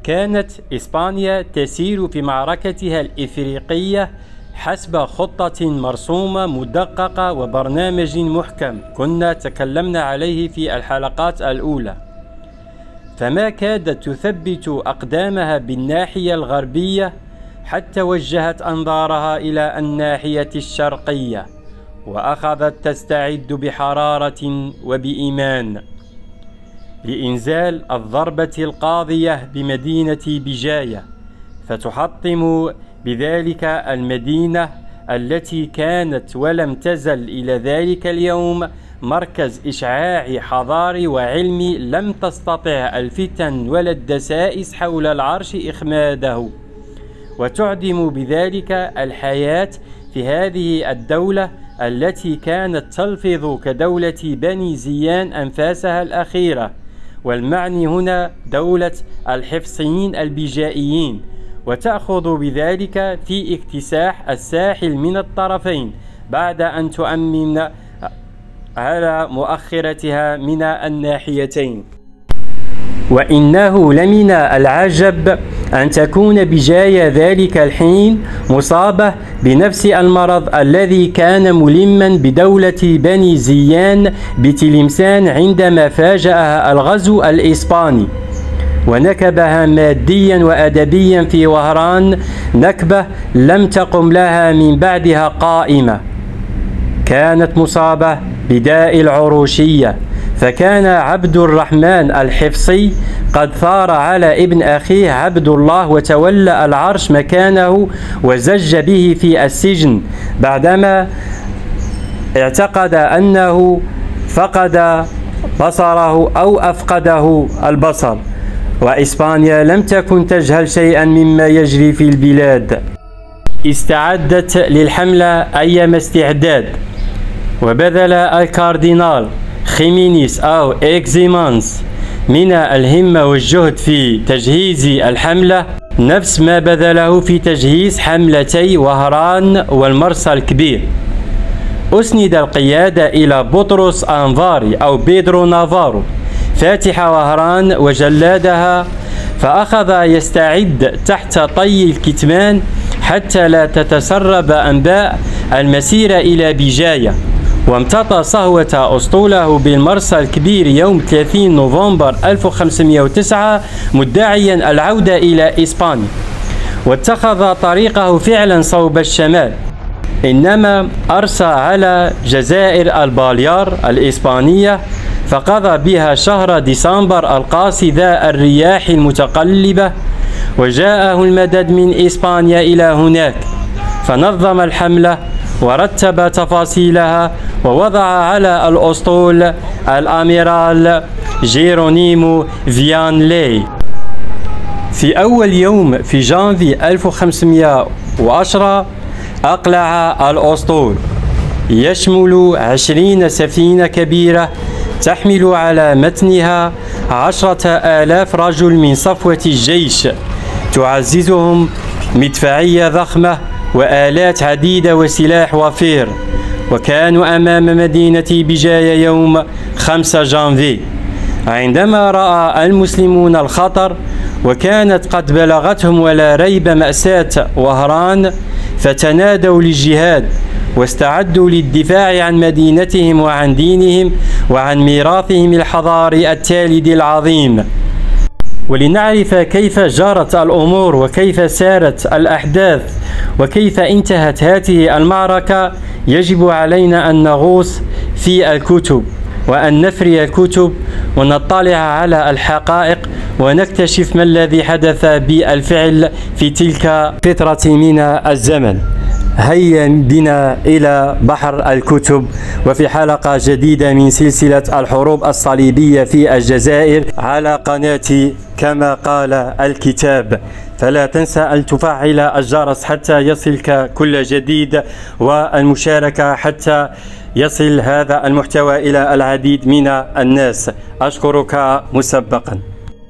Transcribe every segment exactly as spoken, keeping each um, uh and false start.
وكانت إسبانيا تسير في معركتها الإفريقية حسب خطة مرسومة مدققة وبرنامج محكم كنا تكلمنا عليه في الحلقات الأولى، فما كادت تثبت أقدامها بالناحية الغربية حتى وجهت أنظارها إلى الناحية الشرقية، وأخذت تستعد بحرارة وبإيمان لإنزال الضربة القاضية بمدينة بجاية، فتحطم بذلك المدينة التي كانت ولم تزل إلى ذلك اليوم مركز إشعاع حضاري وعلمي لم تستطع الفتن ولا الدسائس حول العرش إخماده، وتعدم بذلك الحياة في هذه الدولة التي كانت تلفظ كدولة بني زيان أنفاسها الأخيرة، والمعني هنا دولة الحفصيين البيجائيين، وتأخذ بذلك في اكتساح الساحل من الطرفين بعد أن تؤمن على مؤخرتها من الناحيتين. وإنه لمن العجب أن تكون بجاية ذلك الحين مصابة بنفس المرض الذي كان ملما بدولة بني زيان بتلمسان عندما فاجأها الغزو الإسباني، ونكبها ماديا وأدبيا في وهران نكبة لم تقم لها من بعدها قائمة. كانت مصابة بداء العروشية، فكان عبد الرحمن الحفصي قد ثار على ابن أخيه عبد الله وتولى العرش مكانه، وزج به في السجن بعدما اعتقد أنه فقد بصره أو أفقده البصر. وإسبانيا لم تكن تجهل شيئا مما يجري في البلاد، استعدت للحملة أيما استعداد، وبذل الكاردينال خيمينيس أو إكزيمانس من الهمة والجهد في تجهيز الحملة نفس ما بذله في تجهيز حملتي وهران والمرسى الكبير. أسند القيادة إلى بطرس أنفاري أو بيدرو نافارو فاتح وهران وجلادها، فأخذ يستعد تحت طي الكتمان حتى لا تتسرب أنباء المسير إلى بجاية، وامتطى صهوة أسطوله بالمرسى الكبير يوم ثلاثين نوفمبر ألف وخمسمائة وتسعة مدعيا العودة إلى إسبانيا، واتخذ طريقه فعلا صوب الشمال، إنما أرسى على جزائر الباليار الإسبانية فقضى بها شهر ديسمبر القاسي ذا الرياح المتقلبة، وجاءه المدد من إسبانيا إلى هناك، فنظم الحملة ورتب تفاصيلها ووضع على الأسطول الأميرال جيرونيمو فيانلي. في أول يوم في جانفي ألف وخمسمائة وعشرة أقلع الأسطول، يشمل عشرين سفينة كبيرة تحمل على متنها عشرة آلاف رجل من صفوة الجيش، تعززهم مدفعية ضخمة وآلات عديدة وسلاح وفير، وكانوا أمام مدينة بجاية يوم خمسة جانفي عندما رأى المسلمون الخطر، وكانت قد بلغتهم ولا ريب مأساة وهران، فتنادوا للجهاد واستعدوا للدفاع عن مدينتهم وعن دينهم وعن ميراثهم الحضاري التالد العظيم. ولنعرف كيف جرت الأمور وكيف سارت الأحداث وكيف انتهت هذه المعركة، يجب علينا أن نغوص في الكتب وأن نفري الكتب ونطلع على الحقائق ونكتشف ما الذي حدث بالفعل في تلك الفترة من الزمن. هيا بنا إلى بحر الكتب، وفي حلقة جديدة من سلسلة الحروب الصليبية في الجزائر على قناة كما قال الكتاب. فلا تنسى أن تفعل الجرس حتى يصلك كل جديد، والمشاركة حتى يصل هذا المحتوى إلى العديد من الناس. أشكرك مسبقا.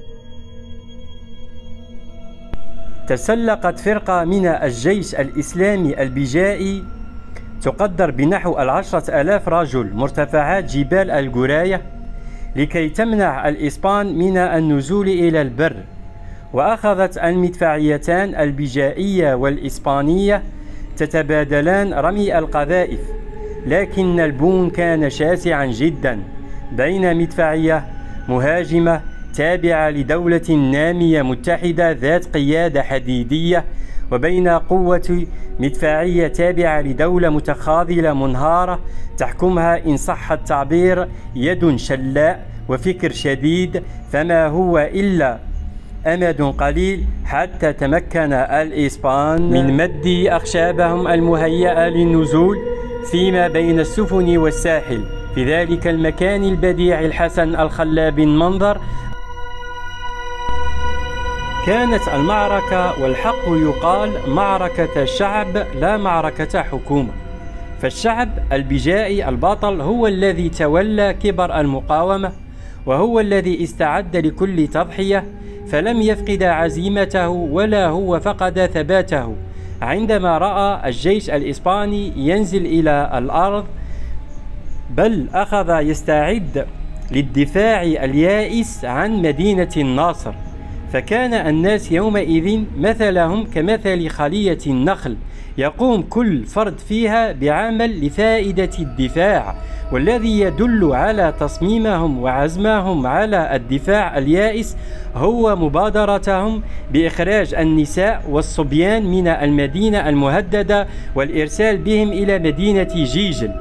تسلقت فرقة من الجيش الإسلامي البيجائي تقدر بنحو العشرة آلاف رجل مرتفعات جبال الجراية لكي تمنع الإسبان من النزول إلى البر، وأخذت المدفعيتان البيجائية والإسبانية تتبادلان رمي القذائف، لكن البون كان شاسعا جدا بين مدفعية مهاجمة تابعة لدولة نامية متحدة ذات قيادة حديدية، وبين قوة مدفعية تابعة لدولة متخاذلة منهارة تحكمها إن صح التعبير يد شلاء وفكر شديد. فما هو إلا أمد قليل حتى تمكن الإسبان من مد أخشابهم المهيئة للنزول فيما بين السفن والساحل في ذلك المكان البديع الحسن الخلاب المنظر. كانت المعركة، والحق يقال، معركة شعب لا معركة حكومة، فالشعب البيجائي البطل هو الذي تولى كبر المقاومة، وهو الذي استعد لكل تضحية، فلم يفقد عزيمته ولا هو فقد ثباته عندما رأى الجيش الإسباني ينزل إلى الأرض، بل أخذ يستعد للدفاع اليائس عن مدينة الناصر. فكان الناس يومئذ مثلهم كمثل خلية النخل، يقوم كل فرد فيها بعمل لفائدة الدفاع، والذي يدل على تصميمهم وعزمهم على الدفاع اليائس هو مبادرتهم بإخراج النساء والصبيان من المدينة المهددة والإرسال بهم إلى مدينة جيجل.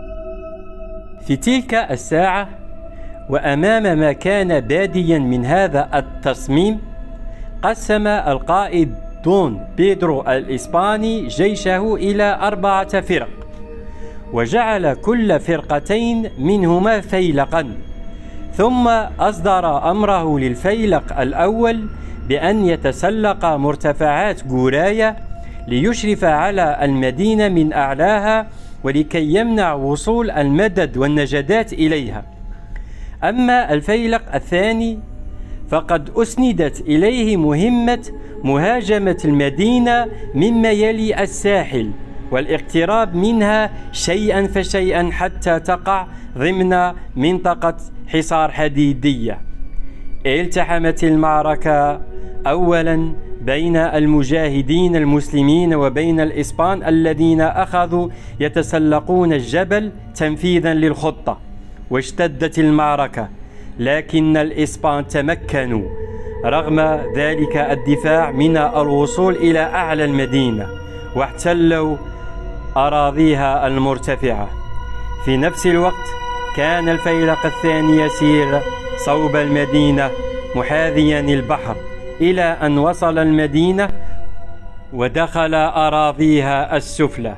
في تلك الساعة، وأمام ما كان باديا من هذا التصميم، قسم القائد دون بيدرو الإسباني جيشه إلى أربعة فرق، وجعل كل فرقتين منهما فيلقا، ثم أصدر أمره للفيلق الأول بأن يتسلق مرتفعات جورايا ليشرف على المدينة من أعلاها ولكي يمنع وصول المدد والنجدات إليها. أما الفيلق الثاني فقد أسندت إليه مهمة مهاجمة المدينة مما يلي الساحل والاقتراب منها شيئا فشيئا حتى تقع ضمن منطقة حصار حديدية. التحمت المعركة أولا بين المجاهدين المسلمين وبين الإسبان الذين أخذوا يتسلقون الجبل تنفيذا للخطة، واشتدت المعركة، لكن الإسبان تمكنوا رغم ذلك الدفاع من الوصول إلى أعلى المدينة، واحتلوا أراضيها المرتفعة. في نفس الوقت كان الفيلق الثاني يسير صوب المدينة محاذيا البحر إلى أن وصل المدينة ودخل أراضيها السفلى،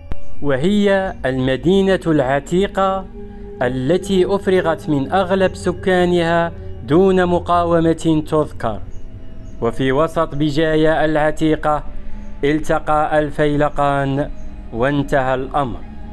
وهي المدينة العتيقة التي أفرغت من أغلب سكانها دون مقاومة تذكر. وفي وسط بجاية العتيقة التقى الفيلقان وانتهى الأمر.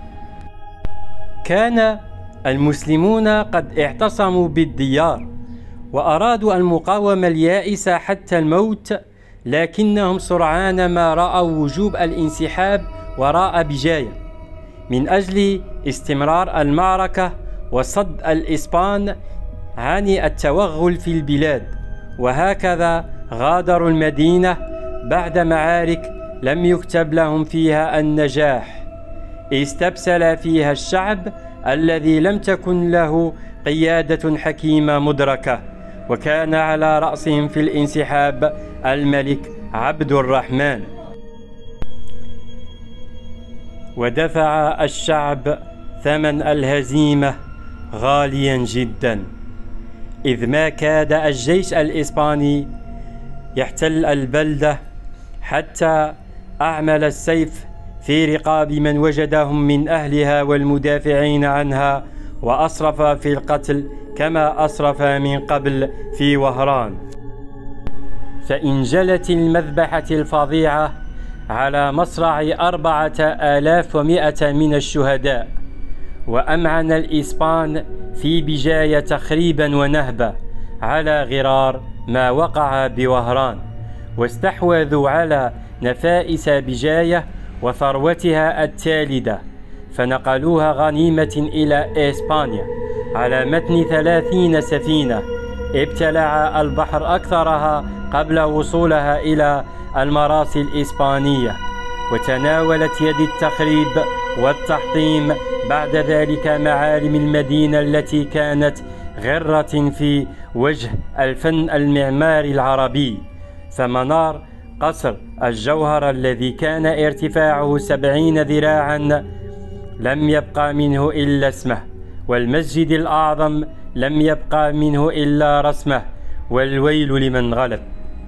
كان المسلمون قد اعتصموا بالديار وأرادوا المقاومة اليائسة حتى الموت، لكنهم سرعان ما رأوا وجوب الانسحاب وراء بجاية من أجل استمرار المعركة وصد الإسبان عن التوغل في البلاد، وهكذا غادروا المدينة بعد معارك لم يكتب لهم فيها النجاح. استبسل فيها الشعب الذي لم تكن له قيادة حكيمة مدركة، وكان على رأسهم في الانسحاب الملك عبد الرحمن. ودفع الشعب ثمن الهزيمة غاليا جدا، إذ ما كاد الجيش الإسباني يحتل البلدة حتى أعمل السيف في رقاب من وجدهم من أهلها والمدافعين عنها، وأسرف في القتل كما أسرف من قبل في وهران. فانجلت المذبحة الفظيعة على مصرع أربعة آلاف ومائة من الشهداء، وأمعن الإسبان في بجاية تخريبا ونهبة على غرار ما وقع بوهران، واستحوذوا على نفائس بجاية وثروتها التالدة، فنقلوها غنيمة إلى إسبانيا على متن ثلاثين سفينة، ابتلع البحر أكثرها قبل وصولها إلى المراسي الإسبانية، وتناولت يد التخريب والتحطيم بعد ذلك معالم المدينة التي كانت غرة في وجه الفن المعماري العربي. فمنار قصر الجوهرة الذي كان ارتفاعه سبعين ذراعا لم يبقى منه إلا اسمه، والمسجد الأعظم لم يبقى منه إلا رسمه، والويل لمن غلب.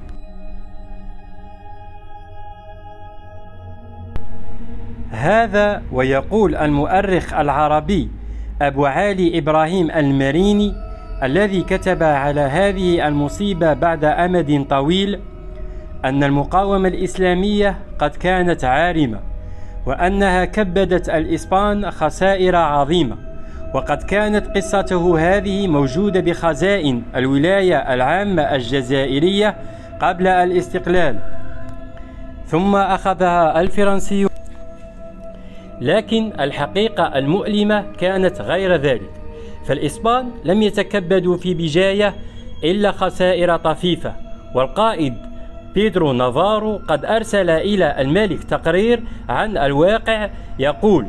هذا ويقول المؤرخ العربي أبو علي إبراهيم المريني الذي كتب على هذه المصيبة بعد أمد طويل أن المقاومة الإسلامية قد كانت عارمة، وأنها كبدت الإسبان خسائر عظيمة، وقد كانت قصته هذه موجودة بخزائن الولاية العامة الجزائرية قبل الاستقلال، ثم أخذها الفرنسيون. لكن الحقيقة المؤلمة كانت غير ذلك، فالإسبان لم يتكبدوا في بجاية إلا خسائر طفيفة، والقائد بيدرو نافارو قد أرسل إلى الملك تقرير عن الواقع يقول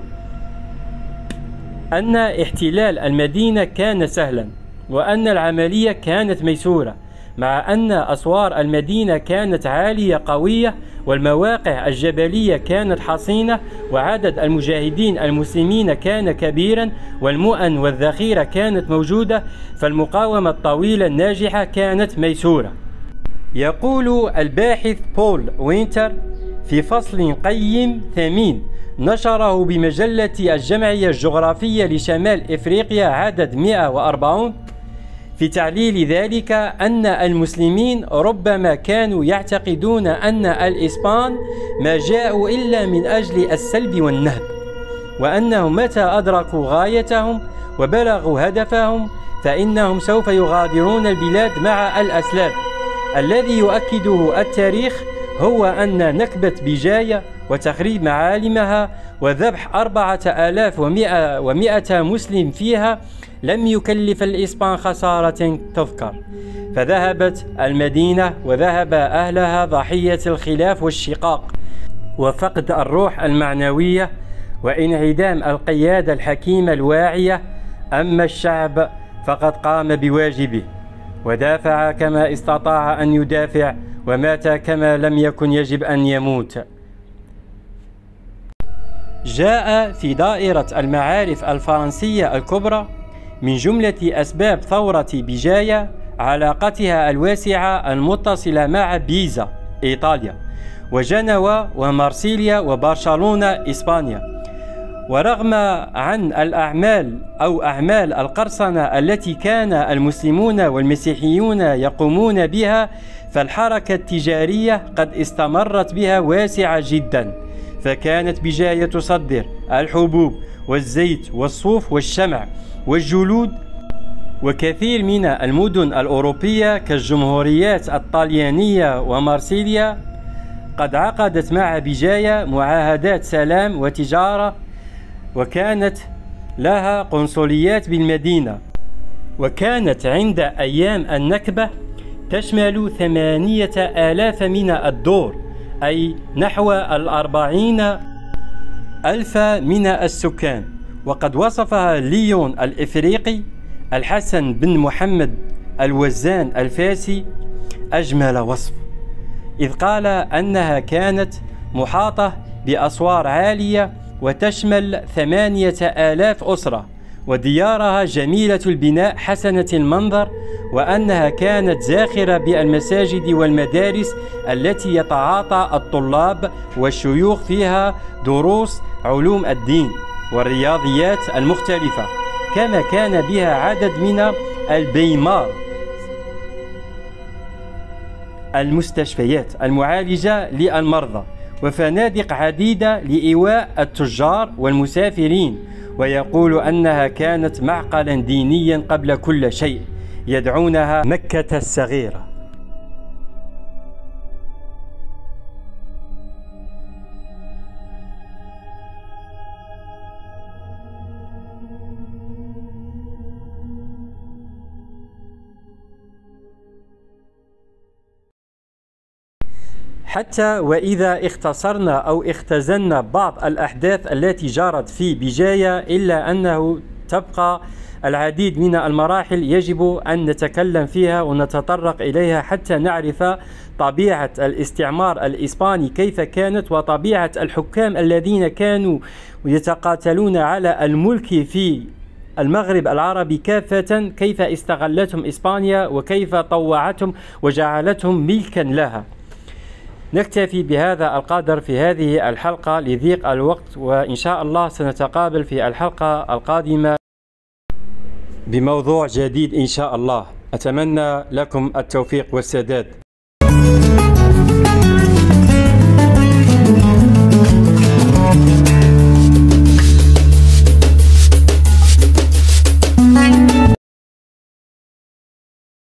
أن احتلال المدينة كان سهلا، وأن العملية كانت ميسورة، مع أن أسوار المدينة كانت عالية قوية، والمواقع الجبلية كانت حصينة، وعدد المجاهدين المسلمين كان كبيرا، والمؤن والذخيرة كانت موجودة، فالمقاومة الطويلة الناجحة كانت ميسورة. يقول الباحث بول وينتر في فصل قيم ثمين نشره بمجلة الجمعية الجغرافية لشمال إفريقيا عدد مئة وأربعين في تعليل ذلك أن المسلمين ربما كانوا يعتقدون أن الإسبان ما جاءوا إلا من أجل السلب والنهب، وأنهم متى أدركوا غايتهم وبلغوا هدفهم فإنهم سوف يغادرون البلاد مع الأسلاب. الذي يؤكده التاريخ هو أن نكبة بجاية وتخريب معالمها وذبح أربعة آلاف ومئة مسلم فيها لم يكلف الإسبان خسارة تذكر، فذهبت المدينة وذهب أهلها ضحية الخلاف والشقاق وفقد الروح المعنوية وانعدام القيادة الحكيمة الواعية. أما الشعب فقد قام بواجبه ودافع كما استطاع أن يدافع، ومات كما لم يكن يجب أن يموت. جاء في دائرة المعارف الفرنسية الكبرى من جملة أسباب ثورة بجاية علاقتها الواسعة المتصلة مع بيزا إيطاليا، وجنوة ومارسيليا وبرشلونة إسبانيا. ورغم عن الأعمال أو أعمال القرصنة التي كان المسلمون والمسيحيون يقومون بها، فالحركة التجارية قد استمرت بها واسعة جدا، فكانت بجاية تصدر الحبوب والزيت والصوف والشمع والجلود، وكثير من المدن الأوروبية كالجمهوريات الطليانية ومارسيليا قد عقدت مع بجاية معاهدات سلام وتجارة، وكانت لها قنصليات بالمدينة، وكانت عند أيام النكبة تشمل ثمانية آلاف من الدور، أي نحو الأربعين ألف من السكان. وقد وصفها ليون الإفريقي الحسن بن محمد الوزان الفاسي أجمل وصف، إذ قال أنها كانت محاطة بأسوار عالية وتشمل ثمانية آلاف أسرة، وديارها جميلة البناء حسنة المنظر، وأنها كانت زاخرة بالمساجد والمدارس التي يتعاطى الطلاب والشيوخ فيها دروس علوم الدين والرياضيات المختلفة، كما كان بها عدد من البيمار المستشفيات المعالجة للمرضى، وفنادق عديدة لإيواء التجار والمسافرين. ويقول أنها كانت معقلا دينيا قبل كل شيء، يدعونها مكة الصغيرة. حتى وإذا اختصرنا أو اختزلنا بعض الأحداث التي جرت في بجاية، إلا أنه تبقى العديد من المراحل يجب أن نتكلم فيها ونتطرق إليها حتى نعرف طبيعة الاستعمار الإسباني كيف كانت، وطبيعة الحكام الذين كانوا يتقاتلون على الملك في المغرب العربي كافة، كيف استغلتهم إسبانيا وكيف طوعتهم وجعلتهم ملكا لها. نكتفي بهذا القدر في هذه الحلقة لضيق الوقت، وإن شاء الله سنتقابل في الحلقة القادمة بموضوع جديد إن شاء الله. أتمنى لكم التوفيق والسداد.